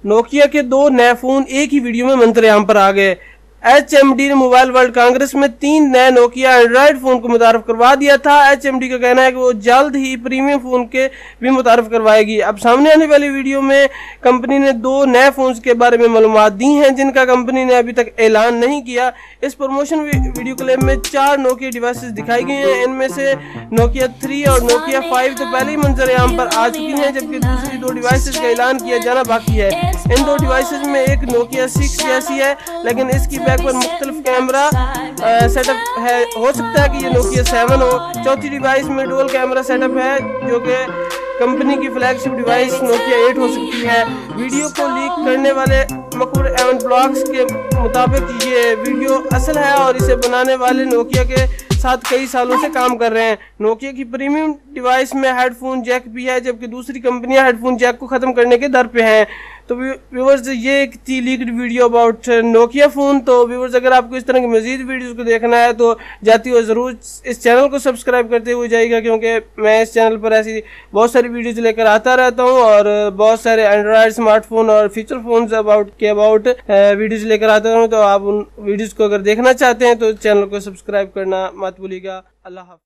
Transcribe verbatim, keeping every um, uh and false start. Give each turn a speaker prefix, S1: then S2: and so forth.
S1: Nokia के दो नए फोन एक ही वीडियो में मंत्रियाम पर आ गए। एच एम डी ने मोबाइल वर्ल्ड कांग्रेस में तीन नए नोकिया एंड्रॉइड फोन को मुतारफ करवा दिया था। एच एम डी का कहना है कि वो जल्द ही प्रीमियम फोन के भी मुतारफ करवाएगी। अब सामने आने वाली वीडियो में कंपनी ने दो नए फोन के बारे में मालूमात दी हैं जिनका कंपनी ने अभी तक ऐलान नहीं किया। इस प्रमोशन वीडियो क्लिप में चार नोकिया डिवाइसेस दिखाई गई हैं। इनमें से नोकिया थ्री और नोकिया फाइव तो पहले ही मंजर आम पर आ चुकी हैं, जबकि दूसरी दो डिवाइसेस का ऐलान किया जाना बाकी है। इन दो डिवाइसेस में एक नोकिया सिक्स जैसी है, लेकिन इसकी बैक पर मुख्तलिफ कैमरा सेटअप है। हो सकता है कि ये नोकिया सेवन हो। चौथी डिवाइस में डुअल कैमरा सेटअप है, जो कि कंपनी की फ्लैगशिप डिवाइस नोकिया एट हो सकती है। वीडियो को लीक करने वाले मकबूल एवं ब्लॉग्स के मुताबिक ये वीडियो असल है और इसे बनाने वाले नोकिया के साथ कई सालों से काम कर रहे हैं। नोकिया की प्रीमियम डिवाइस में हेडफोन जैक भी है, जबकि दूसरी कंपनियां हेडफोन जैक को खत्म करने के दर पे हैं। तो व्यूअर्स, ये एक थी leaked video about Nokia phone. तो व्यूअर्स, अगर आपको इस तरह की मजीद वीडियोस को देखना है तो जाती हुई ज़रूर इस चैनल को सब्सक्राइब करते हुए जाइएगा, क्योंकि मैं इस चैनल पर ऐसी बहुत सारी वीडियोस लेकर आता रहता हूं और बहुत सारे एंड्रॉयड स्मार्टफोन और फीचर फोन अबाउट के अबाउट वीडियोज लेकर आता हूँ। तो आप उन वीडियोज़ को अगर देखना चाहते हैं तो चैनल को सब्सक्राइब करना मत भूलिएगा। अल्लाह हाफ़िज़।